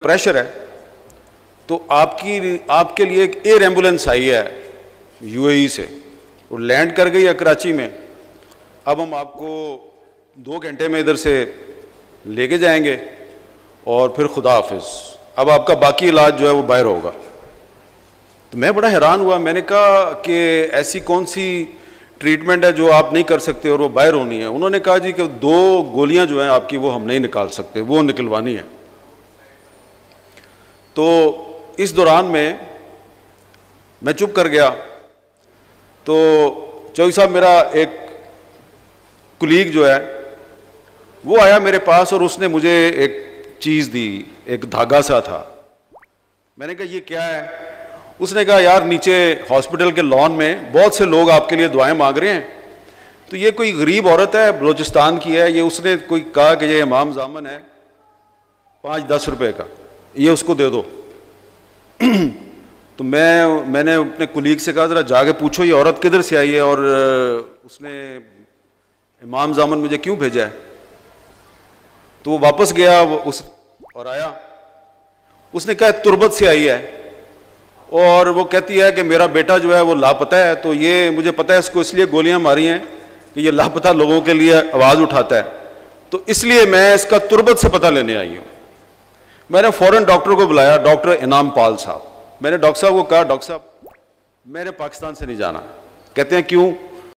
Pressure ہے تو آپ کے لیے ایک ایئر ایمبولینس آئی ہے یو اے ای سے, وہ لینڈ کر گئی ہے کراچی میں. اب ہم آپ کو 2 گھنٹے میں ادھر سے لے کے جائیں گے اور پھر خدا حافظ, اب آپ کا باقی علاج جو ہے وہ باہر ہوگا. تو میں بڑا حیران ہوا, میں نے کہا کہ ایسی کون سی ٹریٹمنٹ ہے جو آپ نہیں کر سکتے اور وہ باہر ہونی ہے؟ انہوں نے کہا جی کہ 2 گولیاں جو ہیں آپ کی وہ ہم نہیں نکال سکتے, وہ نکلوانی ہے. تو اس دوران میں چپ کر گیا. تو چوہدری صاحب میرا ایک کلیگ جو ہے وہ آیا میرے پاس اور اس نے مجھے ایک چیز دی, ایک دھاگا سا تھا. میں نے کہا یہ کیا ہے؟ اس نے کہا یار نیچے ہاسپٹل کے لان میں بہت سے لوگ آپ کے لیے دعائیں مانگ رہے ہیں, تو یہ کوئی غریب عورت ہے بلوچستان کی ہے, یہ اس نے کوئی کہا کہ یہ امام زامن ہے 5-10 روپے کا, یہ اس کو دے دو. تو میں نے اپنے کولیگ سے کہا ذرا جا کے پوچھو یہ عورت کدھر سے آئی ہے اور اس نے امام زامن مجھے کیوں بھیجا ہے. تو وہ واپس گیا اور آیا, اس نے کہا تربت سے آئی ہے اور وہ کہتی ہے کہ میرا بیٹا جو ہے وہ لاپتہ ہے, تو یہ مجھے پتہ ہے اس کو اس لیے گولیاں ماری ہیں کہ یہ لاپتہ لوگوں کے لیے آواز اٹھاتا ہے, تو اس لیے میں اس کا تربت سے پتہ لینے آئی ہوں. میں نے فوراً ڈاکٹر کو بلایا, ڈاکٹر انعام پال صاحب. میں نے ڈاکٹر صاحب کو کہا ڈاکٹر صاحب میں نے پاکستان سے نہیں جانا. کہتے ہیں کیوں؟